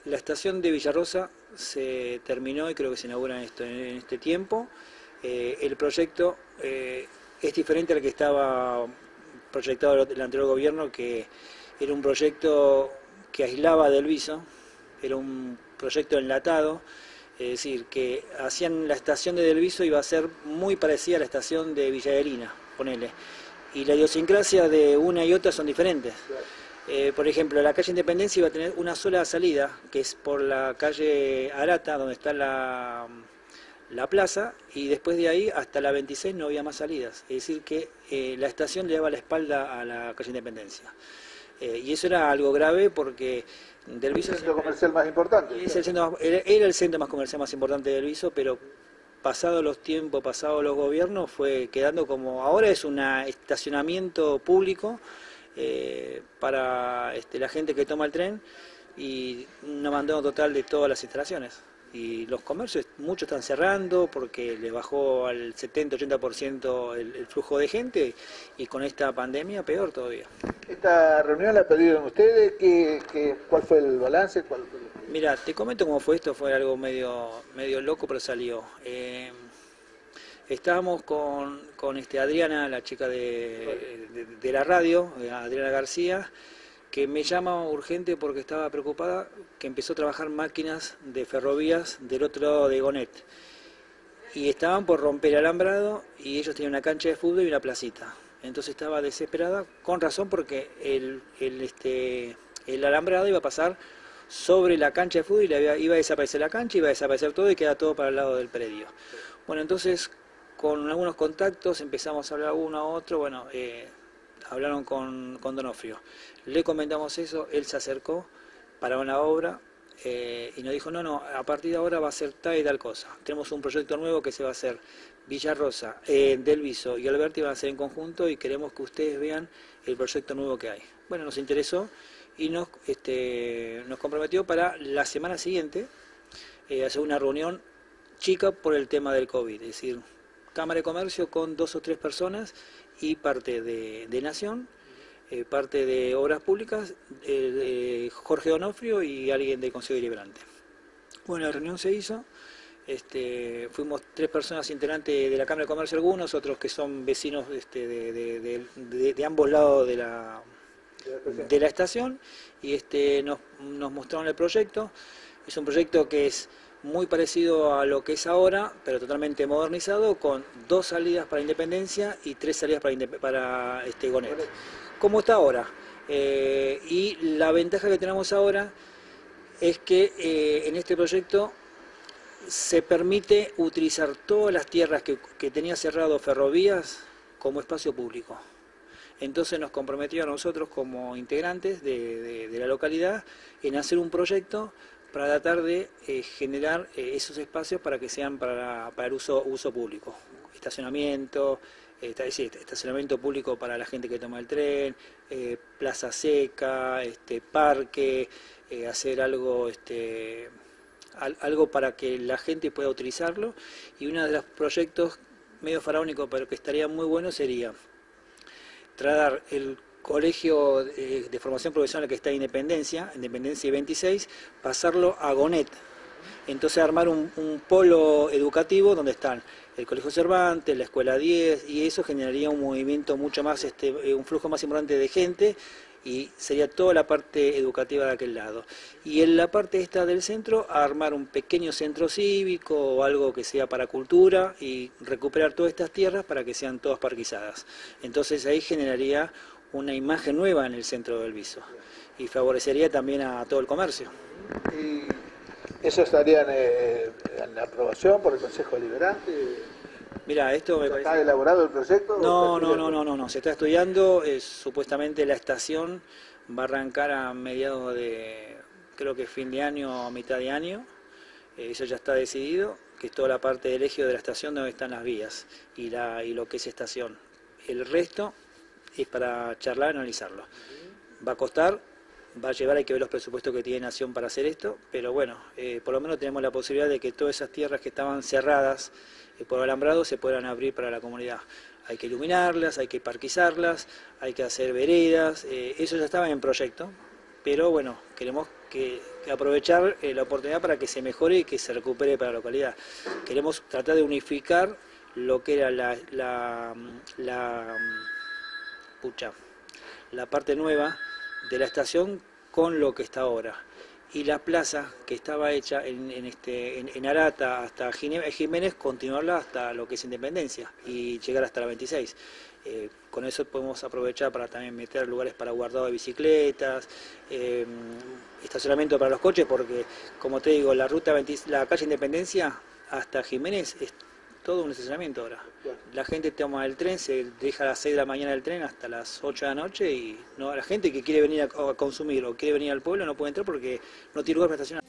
La estación de Villarrosa se terminó y creo que se inaugura en este tiempo. El proyecto es diferente al que estaba proyectado el anterior gobierno, que era un proyecto que aislaba del Viso, era un proyecto enlatado, es decir, que hacían la estación de Del Viso iba a ser muy parecida a la estación de Villa Adelina, ponele. Y la idiosincrasia de una y otra son diferentes. Por ejemplo, la calle Independencia iba a tener una sola salida, que es por la calle Arata, donde está la plaza, y después de ahí hasta la 26 no había más salidas. Es decir, que la estación le daba la espalda a la calle Independencia. Y eso era algo grave porque Del Viso... ¿El centro comercial más importante? Era el centro más comercial más importante de Del Viso, pero pasados los tiempos, pasados los gobiernos, fue quedando como... Ahora es un estacionamiento público para la gente que toma el tren y un abandono total de todas las instalaciones. Y los comercios, muchos están cerrando porque le bajó al 70-80% el flujo de gente, y con esta pandemia peor todavía. ¿Esta reunión la pidieron ustedes? ¿Cuál fue el balance? Mira, te comento cómo fue esto, fue algo medio loco, pero salió. Estábamos con Adriana, la chica de la radio, Adriana García, que me llama urgente porque estaba preocupada, que empezó a trabajar máquinas de ferrovías del otro lado de Gonet. Y estaban por romper el alambrado y ellos tenían una cancha de fútbol y una placita. Entonces estaba desesperada, con razón, porque el alambrado iba a pasar sobre la cancha de fútbol y iba a desaparecer la cancha, iba a desaparecer todo y queda todo para el lado del predio. Bueno, entonces con algunos contactos empezamos a hablar uno a otro, bueno, hablaron con Donofrio. Le comentamos eso, él se acercó para una obra y nos dijo, no, a partir de ahora va a ser tal y tal cosa. Tenemos un proyecto nuevo que se va a hacer Villarrosa, Del Viso y Alberti van a hacer en conjunto y queremos que ustedes vean el proyecto nuevo que hay. Bueno, nos interesó y nos comprometió para la semana siguiente hacer una reunión chica por el tema del COVID, es decir, Cámara de Comercio con 2 o 3 personas y parte de Nación, parte de Obras Públicas, Jorge Donofrio y alguien del Consejo Deliberante. Bueno, la reunión se hizo, fuimos 3 personas integrantes de la Cámara de Comercio, algunos, otros que son vecinos de ambos lados de la estación, y nos mostraron el proyecto. Es un proyecto que es muy parecido a lo que es ahora, pero totalmente modernizado, con 2 salidas para Independencia y 3 salidas para Gonet, como está ahora. Y la ventaja que tenemos ahora es que en este proyecto se permite utilizar todas las tierras que tenía cerrado Ferrovías como espacio público. Entonces nos comprometió a nosotros como integrantes de la localidad en hacer un proyecto para tratar de generar esos espacios para que sean para el uso público. Estacionamiento, estacionamiento público para la gente que toma el tren, plaza seca, parque, hacer algo para que la gente pueda utilizarlo. Y uno de los proyectos medio faraónicos, pero que estaría muy bueno, sería trasladar el colegio de formación profesional que está en Independencia y 26, pasarlo a Gonet. Entonces armar un polo educativo donde están el Colegio Cervantes, la Escuela 10, y eso generaría un movimiento mucho más, un flujo más importante de gente, y sería toda la parte educativa de aquel lado. Y en la parte esta del centro, armar un pequeño centro cívico o algo que sea para cultura y recuperar todas estas tierras para que sean todas parquizadas. Entonces ahí generaría una imagen nueva en el centro del Viso y favorecería también a todo el comercio. ¿Y eso estaría en la aprobación por el Consejo Deliberante? Mira, esto me parece... ¿Está elaborado el proyecto? No, se está estudiando, supuestamente la estación va a arrancar a mediados de, creo que fin de año o mitad de año, eso ya está decidido, que es toda la parte del eje de la estación donde están las vías y lo que es estación. El resto es para charlar y analizarlo. Va a costar, va a llevar, hay que ver los presupuestos que tiene Nación para hacer esto, pero bueno, por lo menos tenemos la posibilidad de que todas esas tierras que estaban cerradas por alambrado se puedan abrir para la comunidad. Hay que iluminarlas, hay que parquizarlas, hay que hacer veredas, eso ya estaba en proyecto, pero bueno, queremos que aprovechar la oportunidad para que se mejore y que se recupere para la localidad. Queremos tratar de unificar lo que era pucha, la parte nueva de la estación con lo que está ahora. Y la plaza que estaba hecha en Arata hasta Jiménez, continuarla hasta lo que es Independencia y llegar hasta la 26. Con eso podemos aprovechar para también meter lugares para guardado de bicicletas, estacionamiento para los coches, porque como te digo, la calle Independencia hasta Jiménez es todo un estacionamiento ahora. La gente toma el tren, se deja a las 6 de la mañana el tren hasta las 8 de la noche y no, la gente que quiere venir a consumir o quiere venir al pueblo no puede entrar porque no tiene lugar para estacionar.